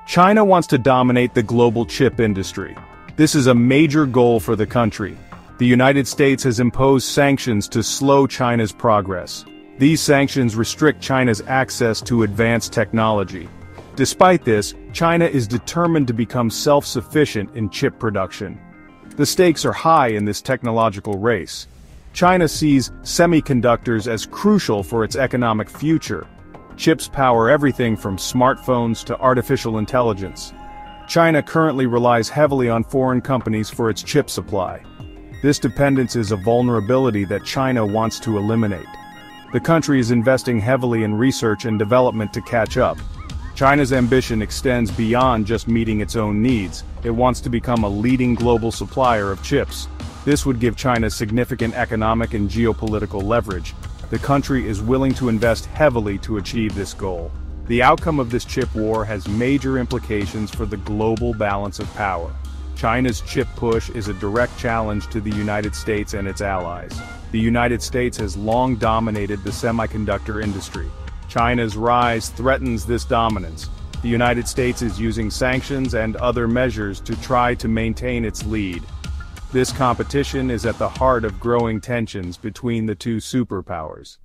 China wants to dominate the global chip industry. This is a major goal for the country. The United States has imposed sanctions to slow China's progress. These sanctions restrict China's access to advanced technology. Despite this, China is determined to become self-sufficient in chip production. The stakes are high in this technological race. China sees semiconductors as crucial for its economic future. Chips power everything from smartphones to artificial intelligence. China currently relies heavily on foreign companies for its chip supply. This dependence is a vulnerability that China wants to eliminate. The country is investing heavily in research and development to catch up. China's ambition extends beyond just meeting its own needs. It wants to become a leading global supplier of chips. This would give China significant economic and geopolitical leverage. The country is willing to invest heavily to achieve this goal. The outcome of this chip war has major implications for the global balance of power. China's chip push is a direct challenge to the United States and its allies. The United States has long dominated the semiconductor industry. China's rise threatens this dominance. The United States is using sanctions and other measures to try to maintain its lead. This competition is at the heart of growing tensions between the two superpowers.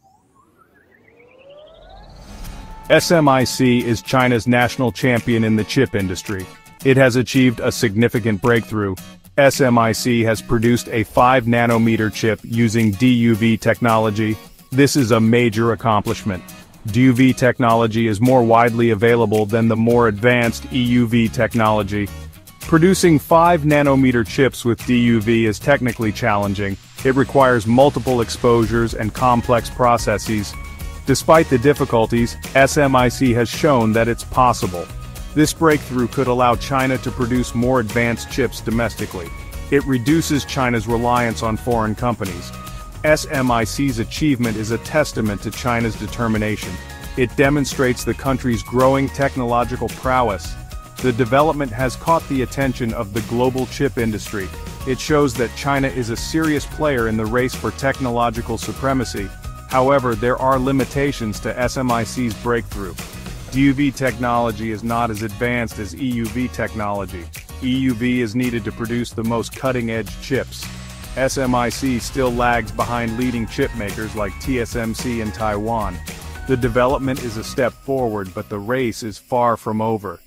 SMIC is China's national champion in the chip industry. It has achieved a significant breakthrough. SMIC has produced a 5-nanometer chip using DUV technology. This is a major accomplishment. DUV technology is more widely available than the more advanced EUV technology. Producing 5-nanometer chips with DUV is technically challenging. It requires multiple exposures and complex processes. Despite the difficulties, SMIC has shown that it's possible. This breakthrough could allow China to produce more advanced chips domestically. It reduces China's reliance on foreign companies. SMIC's achievement is a testament to China's determination. It demonstrates the country's growing technological prowess. The development has caught the attention of the global chip industry. It shows that China is a serious player in the race for technological supremacy. However, there are limitations to SMIC's breakthrough. DUV technology is not as advanced as EUV technology. EUV is needed to produce the most cutting-edge chips. SMIC still lags behind leading chip makers like TSMC in Taiwan. The development is a step forward, but the race is far from over.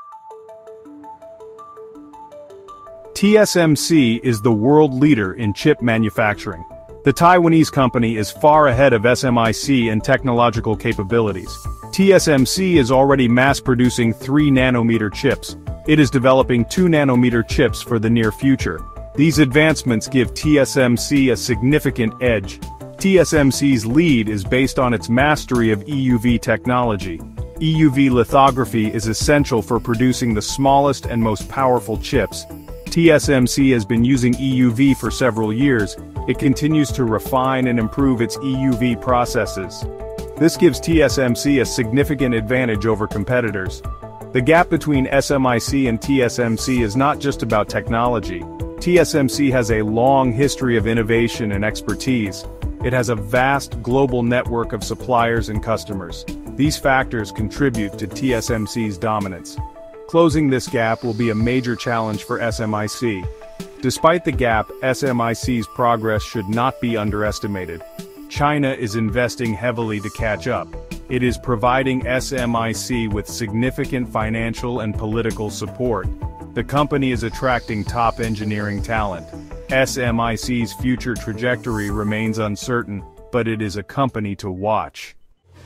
TSMC is the world leader in chip manufacturing. The Taiwanese company is far ahead of SMIC in technological capabilities. TSMC is already mass-producing 3-nanometer chips. It is developing 2-nanometer chips for the near future. These advancements give TSMC a significant edge. TSMC's lead is based on its mastery of EUV technology. EUV lithography is essential for producing the smallest and most powerful chips. TSMC has been using EUV for several years. It continues to refine and improve its EUV processes. This gives TSMC a significant advantage over competitors. The gap between SMIC and TSMC is not just about technology. TSMC has a long history of innovation and expertise. It has a vast global network of suppliers and customers. These factors contribute to TSMC's dominance. Closing this gap will be a major challenge for SMIC. Despite the gap, SMIC's progress should not be underestimated. China is investing heavily to catch up. It is providing SMIC with significant financial and political support. The company is attracting top engineering talent. SMIC's future trajectory remains uncertain, but it is a company to watch.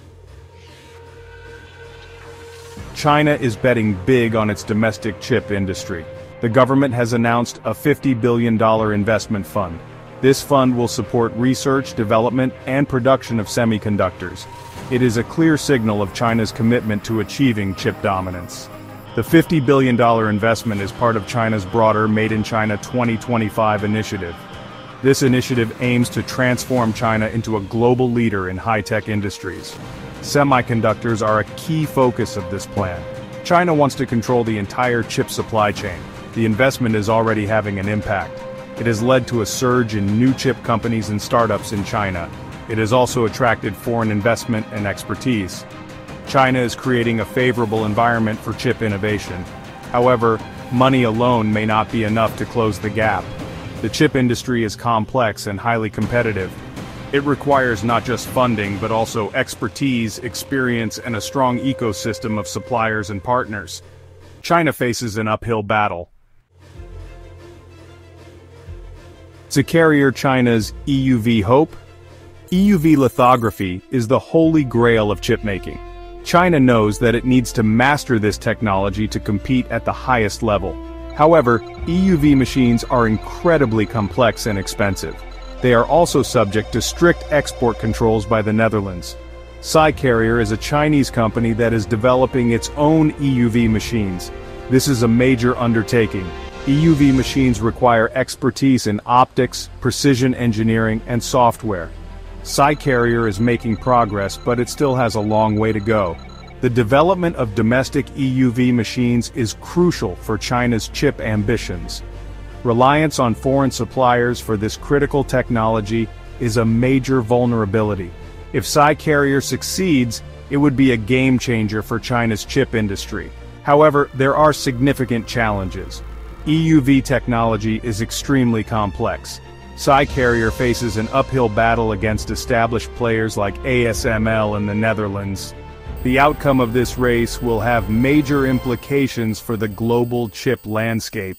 China is betting big on its domestic chip industry. The government has announced a $50 billion investment fund. This fund will support research, development, and production of semiconductors. It is a clear signal of China's commitment to achieving chip dominance. The $50 billion investment is part of China's broader Made in China 2025 initiative. This initiative aims to transform China into a global leader in high-tech industries. Semiconductors are a key focus of this plan. China wants to control the entire chip supply chain. The investment is already having an impact. It has led to a surge in new chip companies and startups in China. It has also attracted foreign investment and expertise. China is creating a favorable environment for chip innovation. However, money alone may not be enough to close the gap. The chip industry is complex and highly competitive. It requires not just funding but also expertise, experience, and a strong ecosystem of suppliers and partners. China faces an uphill battle. Is a carrier China's EUV hope? EUV lithography is the holy grail of chipmaking. China knows that it needs to master this technology to compete at the highest level. However, EUV machines are incredibly complex and expensive. They are also subject to strict export controls by the Netherlands. SMIC Carrier is a Chinese company that is developing its own EUV machines. This is a major undertaking. EUV machines require expertise in optics, precision engineering, and software. SMIC Carrier is making progress, but it still has a long way to go. The development of domestic EUV machines is crucial for China's chip ambitions. Reliance on foreign suppliers for this critical technology is a major vulnerability. If SMIC Carrier succeeds, it would be a game changer for China's chip industry. However, there are significant challenges. EUV technology is extremely complex. SMIC Carrier faces an uphill battle against established players like ASML in the Netherlands. The outcome of this race will have major implications for the global chip landscape.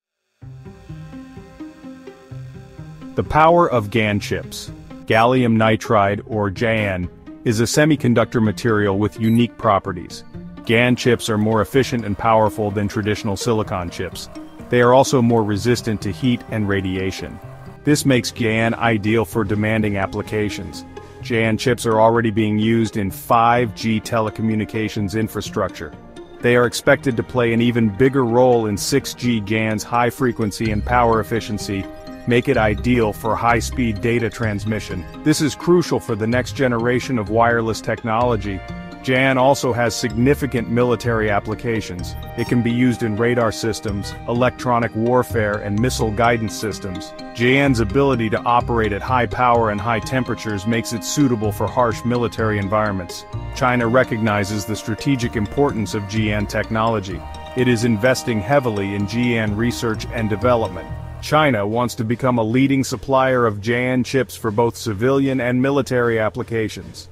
The power of GaN chips. Gallium nitride, or GaN, is a semiconductor material with unique properties. GaN chips are more efficient and powerful than traditional silicon chips. They are also more resistant to heat and radiation. This makes GaN ideal for demanding applications. GaN chips are already being used in 5G telecommunications infrastructure. They are expected to play an even bigger role in 6G. GaN's high frequency and power efficiency make it ideal for high-speed data transmission. This is crucial for the next generation of wireless technology. GaN also has significant military applications. It can be used in radar systems, electronic warfare, and missile guidance systems. GaN's ability to operate at high power and high temperatures makes it suitable for harsh military environments. China recognizes the strategic importance of GaN technology. It is investing heavily in GaN research and development. China wants to become a leading supplier of GaN chips for both civilian and military applications.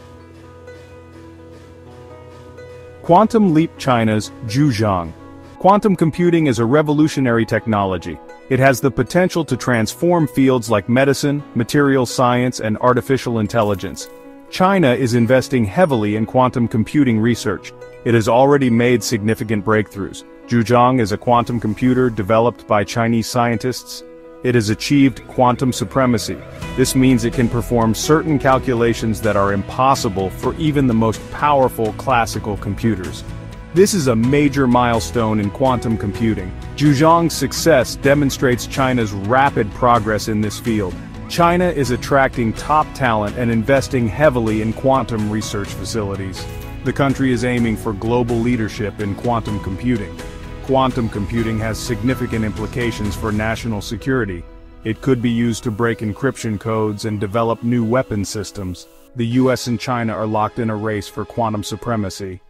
Quantum Leap. China's Zhejiang. Quantum computing is a revolutionary technology. It has the potential to transform fields like medicine, materials science, and artificial intelligence. China is investing heavily in quantum computing research. It has already made significant breakthroughs. Zhejiang is a quantum computer developed by Chinese scientists. It has achieved quantum supremacy. This means it can perform certain calculations that are impossible for even the most powerful classical computers. This is a major milestone in quantum computing. Zhejiang's success demonstrates China's rapid progress in this field. China is attracting top talent and investing heavily in quantum research facilities. The country is aiming for global leadership in quantum computing. Quantum computing has significant implications for national security. It could be used to break encryption codes and develop new weapon systems. The US and China are locked in a race for quantum supremacy.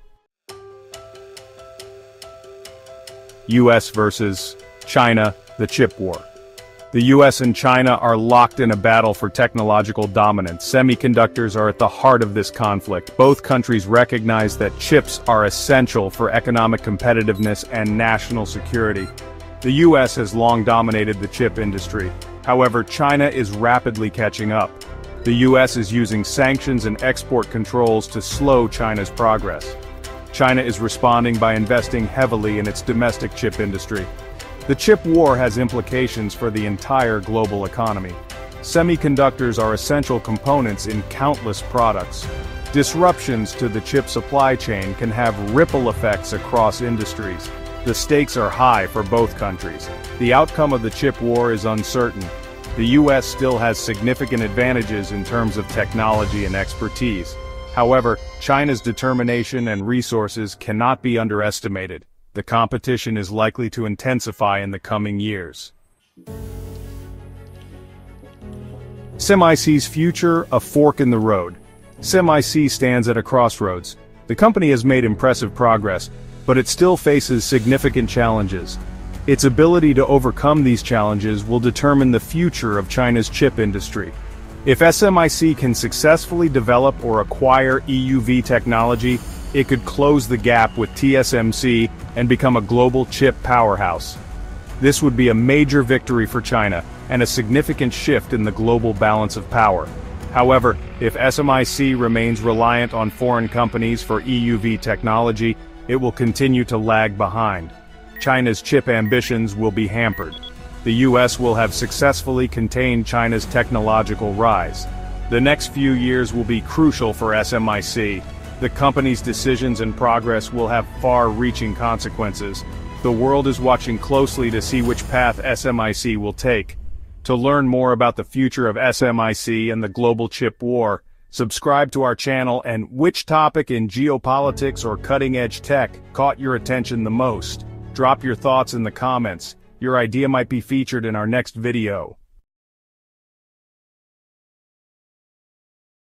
US versus China, the chip war. The US and China are locked in a battle for technological dominance. Semiconductors are at the heart of this conflict. Both countries recognize that chips are essential for economic competitiveness and national security. The US has long dominated the chip industry. However, China is rapidly catching up. The US is using sanctions and export controls to slow China's progress. China is responding by investing heavily in its domestic chip industry. The chip war has implications for the entire global economy. Semiconductors are essential components in countless products. Disruptions to the chip supply chain can have ripple effects across industries. The stakes are high for both countries. The outcome of the chip war is uncertain. The US still has significant advantages in terms of technology and expertise. However, China's determination and resources cannot be underestimated. The competition is likely to intensify in the coming years. SMIC's future, a fork in the road. SMIC stands at a crossroads. The company has made impressive progress, but it still faces significant challenges. Its ability to overcome these challenges will determine the future of China's chip industry. If SMIC can successfully develop or acquire EUV technology, it could close the gap with TSMC and become a global chip powerhouse. This would be a major victory for China, and a significant shift in the global balance of power. However, if SMIC remains reliant on foreign companies for EUV technology, it will continue to lag behind. China's chip ambitions will be hampered. The US will have successfully contained China's technological rise. The next few years will be crucial for SMIC. The company's decisions and progress will have far-reaching consequences. The world is watching closely to see which path SMIC will take. To learn more about the future of SMIC and the global chip war, subscribe to our channel. And which topic in geopolitics or cutting-edge tech caught your attention the most? Drop your thoughts in the comments. Your idea might be featured in our next video.